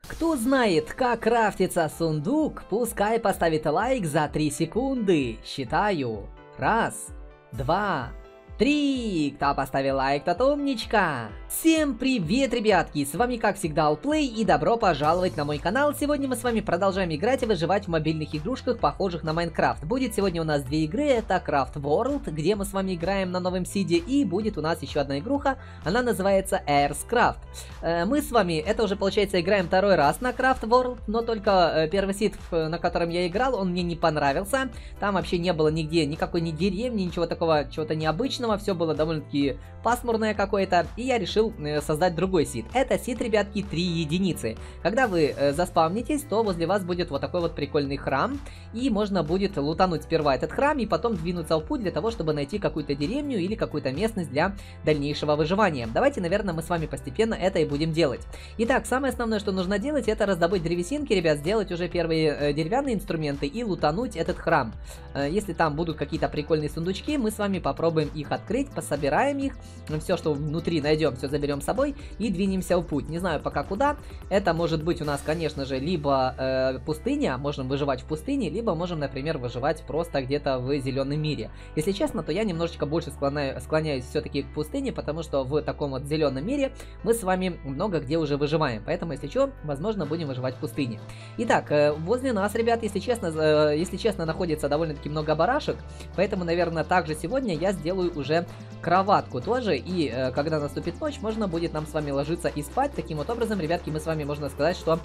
Кто знает, как крафтится сундук, пускай поставит лайк за 3 секунды. Считаю. Раз, два, три. Кто поставил лайк, тот умничка. Всем привет, ребятки, с вами как всегда Allplay и добро пожаловать на мой канал. Сегодня мы с вами продолжаем играть и выживать в мобильных игрушках, похожих на Майнкрафт. Будет сегодня у нас две игры, это Craft World, где мы с вами играем на новом сиде, и будет у нас еще одна игруха, она называется Airscraft. Мы с вами, это уже получается, играем второй раз на Craft World, но только первый сид, на котором я играл, он мне не понравился. Там вообще не было нигде никакой ни деревни, ничего такого, чего-то необычного, все было довольно-таки пасмурное какое-то, и я решил создать другой сид. Это сид, ребятки, 3 единицы. Когда вы заспавнитесь, то возле вас будет вот такой вот прикольный храм, и можно будет лутануть сперва этот храм, и потом двинуться в путь для того, чтобы найти какую-то деревню или какую-то местность для дальнейшего выживания. Давайте, наверное, мы с вами постепенно это и будем делать. Итак, самое основное, что нужно делать, это раздобыть древесинки, ребят, сделать уже первые деревянные инструменты и лутануть этот храм. Если там будут какие-то прикольные сундучки, мы с вами попробуем их открыть, пособираем их, все, что внутри найдем, все заберем с собой и двинемся в путь. Не знаю пока куда. Это может быть у нас, конечно же, либо пустыня, можем выживать в пустыне, либо можем, например, выживать просто где-то в зеленом мире. Если честно, то я немножечко больше склоняюсь все-таки к пустыне, потому что в таком вот зеленом мире мы с вами много где уже выживаем. Поэтому, если что, возможно, будем выживать в пустыне. Итак, возле нас, ребят, если честно, находится довольно-таки много барашек, поэтому, наверное, также сегодня я сделаю уже кроватку тоже, и когда наступит ночь, можно будет нам с вами ложиться и спать. Таким вот образом, ребятки, мы с вами, можно сказать, что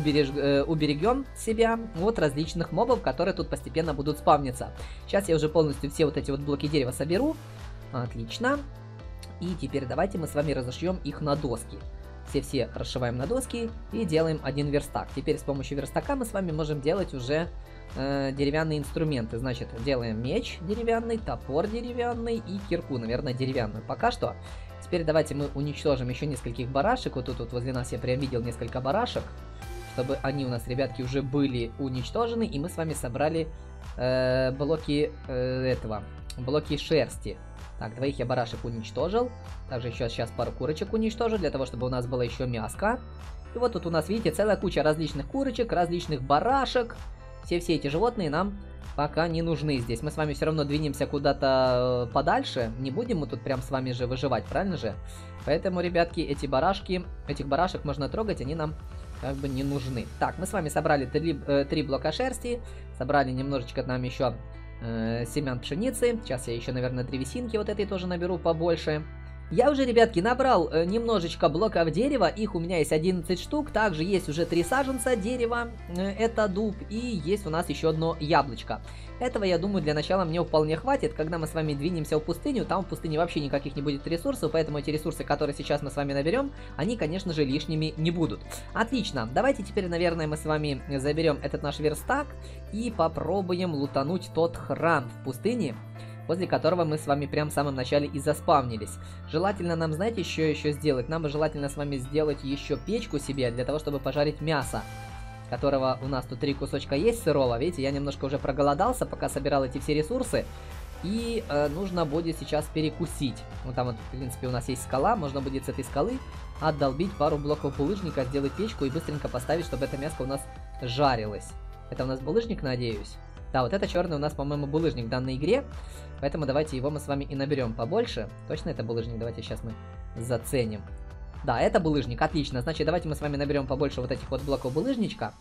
уберегем себя от различных мобов, которые тут постепенно будут спавниться. Сейчас я уже полностью все вот эти вот блоки дерева соберу. Отлично. И теперь давайте мы с вами разошьем их на доски. Все расшиваем на доски и делаем один верстак. Теперь с помощью верстака мы с вами можем делать уже деревянные инструменты. Значит, делаем меч деревянный, топор деревянный и кирку, наверное, деревянную. Пока что. Теперь давайте мы уничтожим еще нескольких барашек. Вот тут вот возле нас я прям видел несколько барашек, чтобы они у нас, ребятки, уже были уничтожены, и мы с вами собрали блоки блоки шерсти. Так, двоих я барашек уничтожил. Также еще сейчас пару курочек уничтожу, для того, чтобы у нас было еще мяско. И вот тут у нас, видите, целая куча различных курочек, различных барашек. Все эти животные нам пока не нужны здесь. Мы с вами все равно двинемся куда-то подальше. Не будем мы тут прям с вами же выживать, правильно же? Поэтому, ребятки, этих барашек можно трогать, они нам как бы не нужны. Так, мы с вами собрали 3 блока шерсти. Собрали немножечко нам еще семян пшеницы. Сейчас я еще, наверное, древесинки вот этой тоже наберу побольше. Я уже, ребятки, набрал немножечко блоков дерева, их у меня есть 11 штук, также есть уже 3 саженца дерева, это дуб, и есть у нас еще одно яблочко. Этого, я думаю, для начала мне вполне хватит. Когда мы с вами двинемся в пустыню, там в пустыне вообще никаких не будет ресурсов, поэтому эти ресурсы, которые сейчас мы с вами наберем, они, конечно же, лишними не будут. Отлично, давайте теперь, наверное, мы с вами заберем этот наш верстак и попробуем лутануть тот храм в пустыне, возле которого мы с вами прям в самом начале и заспавнились. Желательно нам, знаете, еще сделать? Нам бы желательно с вами сделать еще печку себе, для того, чтобы пожарить мясо, которого у нас тут 3 кусочка есть сырого. Видите, я немножко уже проголодался, пока собирал эти все ресурсы. И нужно будет сейчас перекусить. Вот там вот, в принципе, у нас есть скала, можно будет с этой скалы отдолбить пару блоков булыжника, сделать печку и быстренько поставить, чтобы это мяско у нас жарилось. Это у нас булыжник, надеюсь? Да, вот это черный у нас, по-моему, булыжник в данной игре, поэтому давайте его мы с вами и наберем побольше. Точно это булыжник? Давайте сейчас мы заценим. Да, это булыжник, отлично. Значит, давайте мы с вами наберем побольше вот этих вот блоков булыжничка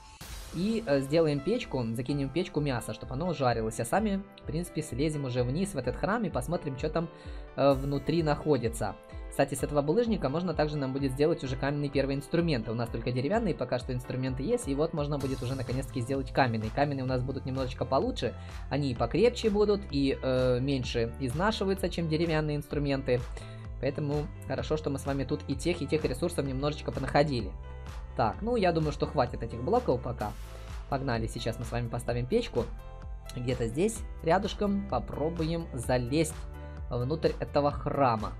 и сделаем печку, закинем в печку мясо, чтобы оно жарилось. А сами, в принципе, слезем уже вниз в этот храм и посмотрим, что там внутри находится. Кстати, с этого булыжника можно также нам будет сделать уже каменные первые инструменты. У нас только деревянные пока что инструменты есть, и вот можно будет уже наконец-таки сделать каменные. Каменные у нас будут немножечко получше, они и покрепче будут, и меньше изнашиваются, чем деревянные инструменты. Поэтому хорошо, что мы с вами тут и тех ресурсов немножечко понаходили. Так, ну я думаю, что хватит этих блоков пока. Погнали, сейчас мы с вами поставим печку. Где-то здесь, рядышком, попробуем залезть внутрь этого храма.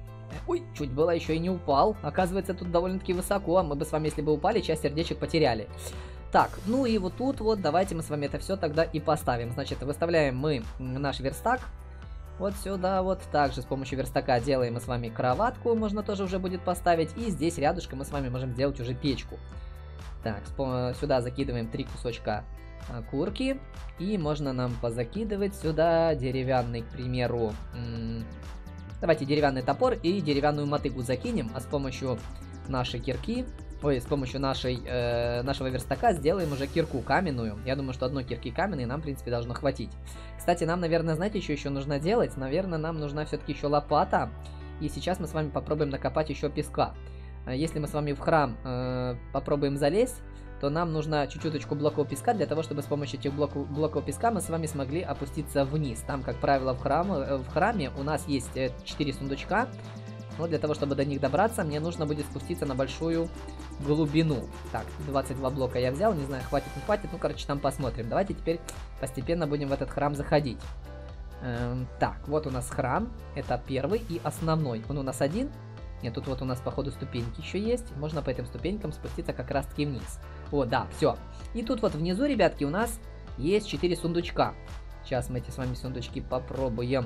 Ой, чуть было еще и не упал. Оказывается, тут довольно-таки высоко. Мы бы с вами, если бы упали, часть сердечек потеряли. Так, ну и вот тут вот давайте мы с вами это все тогда и поставим. Значит, выставляем мы наш верстак вот сюда вот. Также с помощью верстака делаем мы с вами кроватку, можно тоже уже будет поставить. И здесь рядышком мы с вами можем сделать уже печку. Так, сюда закидываем 3 кусочка курки. И можно нам позакидывать сюда деревянный, к примеру... Давайте деревянный топор и деревянную мотыгу закинем, а с помощью нашей кирки, с помощью нашего верстака сделаем уже кирку каменную. Я думаю, что одной кирки каменной нам, в принципе, должно хватить. Кстати, нам, наверное, знаете, что еще нужно делать? Наверное, нам нужна все-таки еще лопата. И сейчас мы с вами попробуем накопать еще песка. Если мы с вами в храм попробуем залезть, то нам нужно чуть-чуточку блоков песка, для того, чтобы с помощью этих блоков песка мы с вами смогли опуститься вниз. Там, как правило, в храме у нас есть 4 сундучка, но для того, чтобы до них добраться, мне нужно будет спуститься на большую глубину. Так, 22 блока я взял, не знаю, хватит, не хватит, ну, короче, там посмотрим. Давайте теперь постепенно будем в этот храм заходить. Так, вот у нас храм, это первый и основной. Он у нас один. Нет, тут вот у нас, походу, ступеньки еще есть. Можно по этим ступенькам спуститься как раз-таки вниз. Вот, да, все. И тут вот внизу, ребятки, у нас есть 4 сундучка. Сейчас мы эти с вами сундучки попробуем.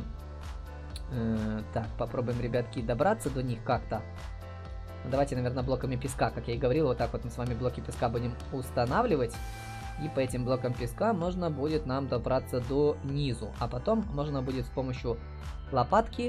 Так, попробуем, ребятки, добраться до них как-то. Давайте, наверное, блоками песка, как я и говорил. Вот так вот мы с вами блоки песка будем устанавливать. И по этим блокам песка можно будет нам добраться до низу. А потом можно будет с помощью лопатки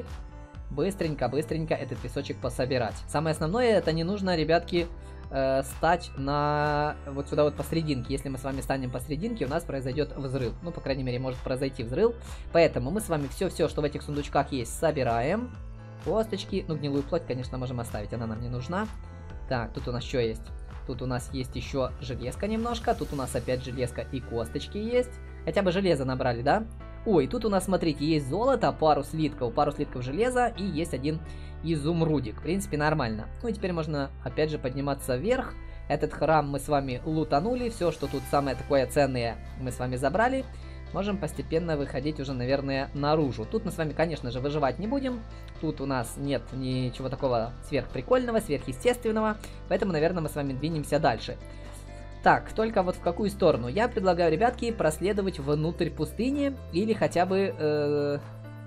быстренько этот песочек пособирать. Самое основное, это не нужно, ребятки, стать на вот сюда вот посерединке. Если мы с вами станем посерединке, у нас произойдет взрыв. Ну, по крайней мере, может произойти взрыв. Поэтому мы с вами все, что в этих сундучках есть, собираем. Косточки, ну, гнилую плоть, конечно, можем оставить, она нам не нужна. Так, тут у нас что есть? Тут у нас есть еще железка немножко. Тут у нас опять железка и косточки есть. Хотя бы железо набрали, да? Ой, тут у нас, смотрите, есть золото, пару слитков железа и есть один изумрудик. В принципе, нормально. Ну и теперь можно, опять же, подниматься вверх. Этот храм мы с вами лутанули. Все, что тут самое такое ценное, мы с вами забрали. Можем постепенно выходить уже, наверное, наружу. Тут мы с вами, конечно же, выживать не будем. Тут у нас нет ничего такого сверхприкольного, сверхъестественного. Поэтому, наверное, мы с вами двинемся дальше. Так, только вот в какую сторону? Я предлагаю, ребятки, проследовать внутрь пустыни или хотя бы...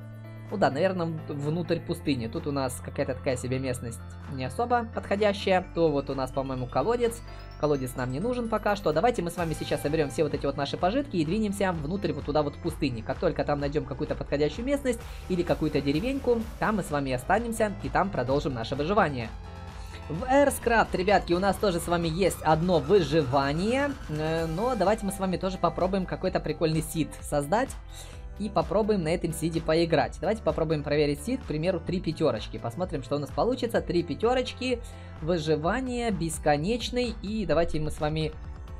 ну да, наверное, внутрь пустыни. Тут у нас какая-то такая себе местность не особо подходящая. То вот у нас, по-моему, колодец. Колодец нам не нужен пока что. Давайте мы с вами сейчас соберем все вот эти вот наши пожитки и двинемся внутрь вот туда вот пустыни. Как только там найдем какую-то подходящую местность или какую-то деревеньку, там мы с вами останемся и там продолжим наше выживание. В Earthcraft, ребятки, у нас тоже с вами есть одно выживание, но давайте мы с вами тоже попробуем какой-то прикольный сид создать и попробуем на этом сиде поиграть. Давайте попробуем проверить сид, к примеру, 3 пятерочки, посмотрим, что у нас получится. 3 пятерочки, выживание, бесконечный, и давайте мы с вами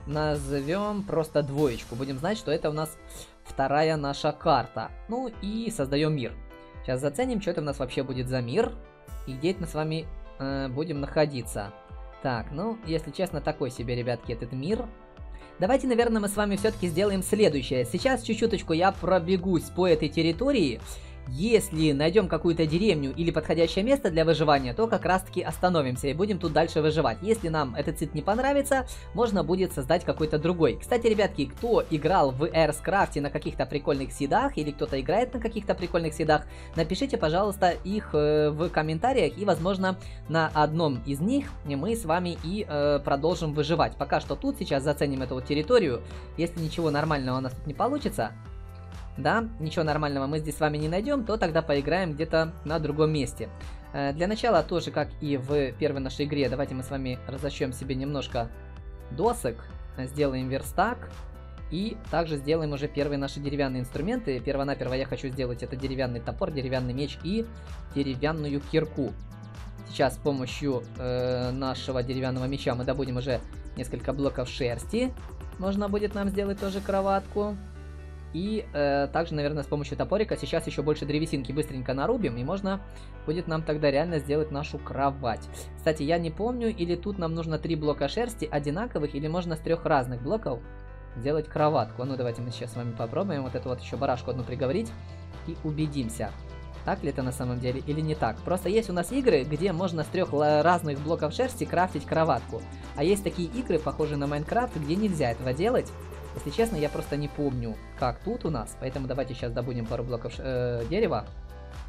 назовем просто двоечку. Будем знать, что это у нас вторая наша карта. Ну и создаем мир. Сейчас заценим, что это у нас вообще будет за мир и где это мы с вами... будем находиться. Так, ну, если честно, такой себе, ребятки, этот мир. Давайте, наверное, мы с вами все-таки сделаем следующее. Сейчас чуть-чуточку я пробегусь по этой территории. Если найдем какую-то деревню или подходящее место для выживания, то как раз-таки остановимся и будем тут дальше выживать. Если нам этот сид не понравится, можно будет создать какой-то другой. Кстати, ребятки, кто играл в Earthcraft на каких-то прикольных сидах, или кто-то играет на каких-то прикольных сидах, напишите, пожалуйста, их в комментариях, и, возможно, на одном из них мы с вами и продолжим выживать. Пока что тут сейчас заценим эту вот территорию. Если ничего нормального у нас тут не получится... Да, ничего нормального мы здесь с вами не найдем, то тогда поиграем где-то на другом месте. Для начала тоже, как и в первой нашей игре, давайте мы с вами разочем себе немножко досок, сделаем верстак и также сделаем уже первые наши деревянные инструменты. Перво-наперво я хочу сделать это деревянный топор, деревянный меч и деревянную кирку. Сейчас с помощью нашего деревянного меча мы добудем уже несколько блоков шерсти. Можно будет нам сделать тоже кроватку. И также, наверное, с помощью топорика сейчас еще больше древесинки быстренько нарубим, и можно будет нам тогда реально сделать нашу кровать. Кстати, я не помню, или тут нам нужно 3 блока шерсти одинаковых, или можно с 3 разных блоков сделать кроватку. Ну, давайте мы сейчас с вами попробуем вот эту вот еще барашку одну приговорить и убедимся, так ли это на самом деле или не так. Просто есть у нас игры, где можно с 3 разных блоков шерсти крафтить кроватку. А есть такие игры, похожие на Майнкрафт, где нельзя этого делать. Если честно, я просто не помню, как тут у нас. Поэтому давайте сейчас добудем пару блоков дерева.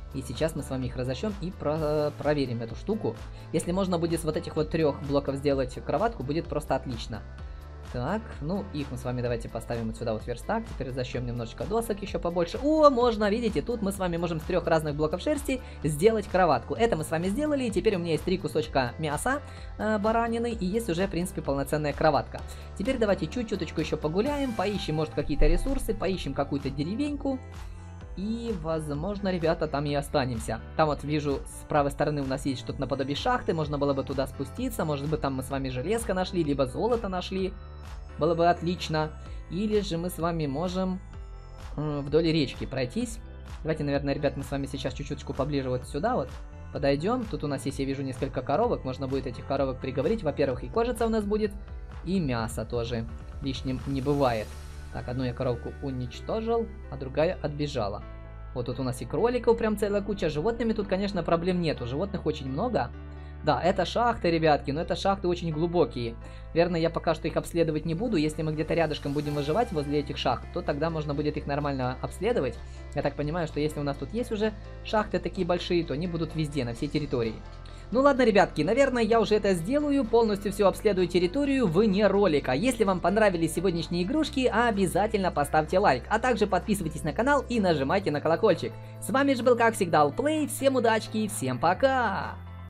И сейчас мы с вами их разощем и проверим эту штуку. Если можно будет с вот этих вот 3 блоков сделать кроватку, будет просто отлично. Так, ну их мы с вами давайте поставим вот сюда вот верстак. Теперь защем немножечко досок еще побольше. О, можно, видите, тут мы с вами можем с 3 разных блоков шерсти сделать кроватку. Это мы с вами сделали, и теперь у меня есть 3 кусочка мяса баранины, и есть уже, в принципе, полноценная кроватка. Теперь давайте чуть-чуточку еще погуляем, поищем, может, какие-то ресурсы, поищем какую-то деревеньку. И, возможно, ребята, там и останемся. Там вот вижу, с правой стороны у нас есть что-то наподобие шахты. Можно было бы туда спуститься. Может быть, там мы с вами железко нашли, либо золото нашли. Было бы отлично. Или же мы с вами можем вдоль речки пройтись. Давайте, наверное, ребят, мы с вами сейчас чуть-чуточку поближе вот сюда вот подойдем. Тут у нас есть, я вижу, несколько коровок. Можно будет этих коровок приговорить. Во-первых, и кожица у нас будет, и мясо тоже лишним не бывает. Так, одну я коровку уничтожил, а другая отбежала. Вот тут у нас и кроликов прям целая куча. Животными тут, конечно, проблем нету. Животных очень много. Да, это шахты, ребятки, но это шахты очень глубокие. Верно, я пока что их обследовать не буду. Если мы где-то рядышком будем выживать возле этих шахт, то тогда можно будет их нормально обследовать. Я так понимаю, что если у нас тут есть уже шахты такие большие, то они будут везде, на всей территории. Ну ладно, ребятки, наверное, я уже это сделаю, полностью все обследую территорию вне ролика. Если вам понравились сегодняшние игрушки, обязательно поставьте лайк, а также подписывайтесь на канал и нажимайте на колокольчик. С вами же был, как всегда, Allplay, всем удачки и всем пока!